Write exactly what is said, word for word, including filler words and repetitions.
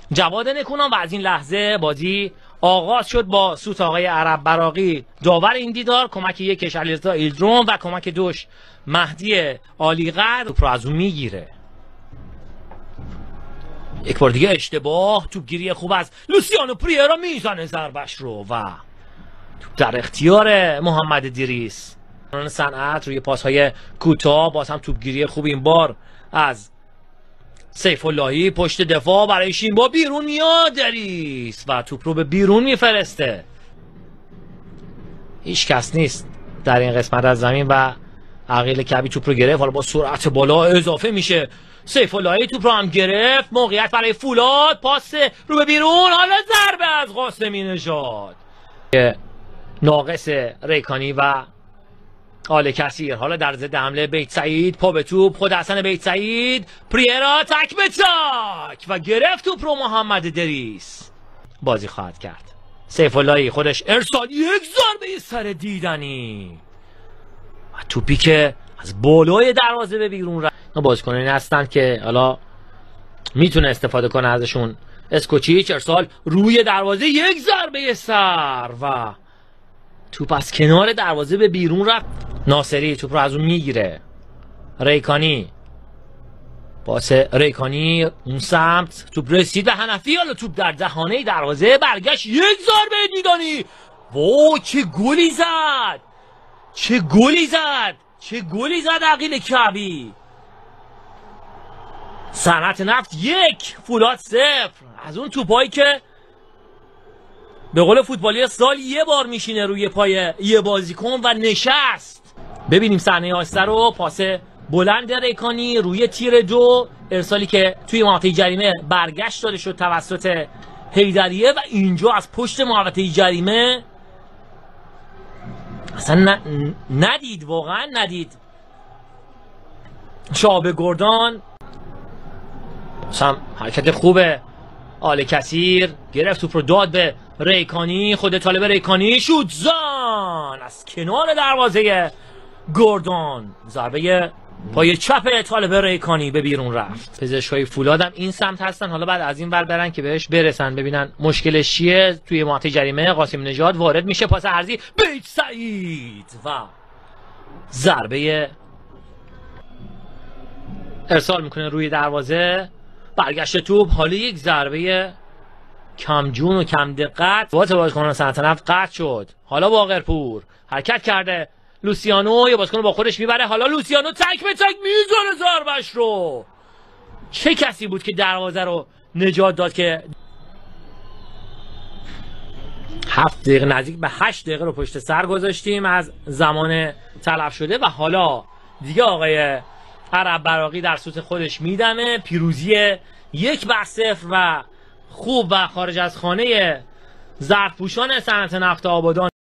جواد نکونام و از این لحظه بازی آغاز شد با سوت آقای عرب براقی داور این دیدار، کمک یکش علیرضا ایلدروم و کمک دوش مهدی عالیقدر. توپ رو از اون میگیره، یک بار دیگه اشتباه، توپگیری خوب از لوسیانو پریرا میزنه ضربش رو و توپ در اختیار محمد دیریس. صنعت روی پاس‌های کوتاه، باز هم توپگیری خوب این بار از سیف اللهی پشت دفاع برای شینبا، بیرون میاد دریس و توپ رو به بیرون میفرسته. هیچ کس نیست در این قسمت از زمین و عقیل کبی توپ رو گرفت. حالا با سرعت بالا اضافه میشه، سیف اللهی توپ رو هم گرفت، موقعیت برای فولاد، پاس رو به بیرون، حالا ضربه از قاسمی نژاد، ناقص ریکانی و آل کثیر. حالا در ضد حمله بیت سعید، پا به توپ، خود حسن بیت سعید، پریرا تک به تک و گرفت توپ رو محمد دریس، بازی خواهد کرد. سیف اللهی خودش ارسال، یک ضربه سر دیدنی و توپی که از بالای دروازه به بیرون رفت. بازیکنانی هستند که حالا میتونه استفاده کنه ازشون. اسکوچیچ ارسال روی دروازه، یک ضربه سر و توپ از کنار دروازه به بیرون رفت. ناصری توپ رو از اون میگیره، ریکانی، پاس ریکانی اون سمت، توپ رسید به حنفی، حالا توپ در دهانه دروازه برگشت، یک ضربه دیدنی. وای چه گلی زد، چه گلی زد، چه گلی زد عقیل کعبی. صنعت نفت یک، فولاد صفر. از اون توپایی که به قول فوتبالی سال یه بار میشینه روی پای یه بازیکن و نشست. ببینیم صحنه آسته رو، پاس بلند ریکانی روی تیر دو، ارسالی که توی محوطه جریمه برگشت داده شد توسط حیدریه و اینجا از پشت محوطه جریمه اصلا ندید، واقعا ندید شعب گردان. هم حرکت خوبه آل کثیر، گرفت توپ رو داد به ریکانی، خود طالب ریکانی، شوت زان از کنار دروازه گردان، ضربه پای چپ طالب ریکانی به بیرون رفت. پزشکای فولاد هم این سمت هستن، حالا بعد از این ور برن که بهش برسن ببینن مشکلش چیه. توی محوطه جریمه قاسمی نژاد وارد میشه، پاس عرضی بیت سعید و ضربه ارسال میکنه روی دروازه، برگشت توپ، حالا یک ضربه کم جون و کم دقت واسه بازیکن صنعت نفت قطع شد. حالا باقرپور حرکت کرده، لوسیانو یه بازیکن با خودش میبره، حالا لوسیانو تک به تک میزنه ضربش رو. چه کسی بود که دروازه رو نجات داد که هفت دقیقه نزدیک به هشت دقیقه رو پشت سر گذاشتیم از زمان تلف شده و حالا دیگه آقای عرب براقی در سوت خودش میدمه. پیروزی یک بر صفر و خوب و خارج از خانه ظرفپوشان صنعت نفت آبادان.